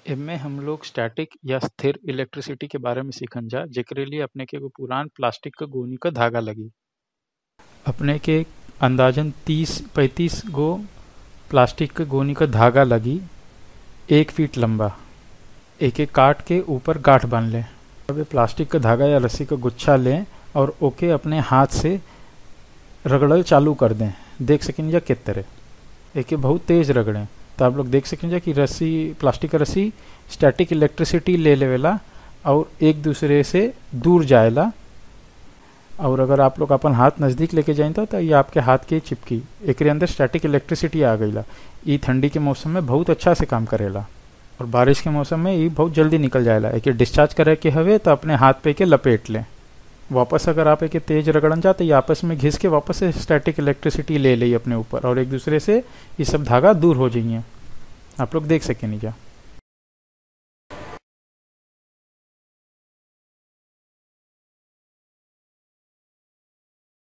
एमे हम लोग स्टैटिक या स्थिर इलेक्ट्रिसिटी के बारे में सीखन जा, जेकरे लिए अपने के एगो पुरान प्लास्टिक क गोनी क धागा लगी। अपने के अंदाजन 30-35 गो प्लास्टिक क गोनी क धागा लगी, 1 फीट लंबा। एके काट के ऊपर गांठ बांध लें। अब प्लास्टिक क धागा या रस्सी क गुच्छा लें और ओके अपने हाथ से रगड़ल चालू कर दें। देख सकें जा किस तरह एके बहुत तेज रगड़ें, तो आप लोग देख सकें जा कि रस्सी, प्लास्टिक का रस्सी स्टैटिक इलेक्ट्रिसिटी ले लेवेला और एक दूसरे से दूर जाएला। और अगर आप लोग अपन हाथ नज़दीक लेके जाएं तो ये आपके हाथ के चिपकी, एकरे अंदर स्टैटिक इलेक्ट्रिसिटी आ गईला। ये ठंडी के मौसम में बहुत अच्छा से काम करेला और बारिश के मौसम में ये बहुत जल्दी निकल जाएला। एके डिस्चार्ज करे के हवे तो अपने हाथ पे के लपेट लें। वापस अगर आप एके तेज रगड़न जाते ये आपस में घिस के वापस से स्टैटिक इलेक्ट्रिसिटी ले ली अपने ऊपर और एक दूसरे से ये सब धागा दूर हो जाइए। आप लोग देख सकें नहीं जा।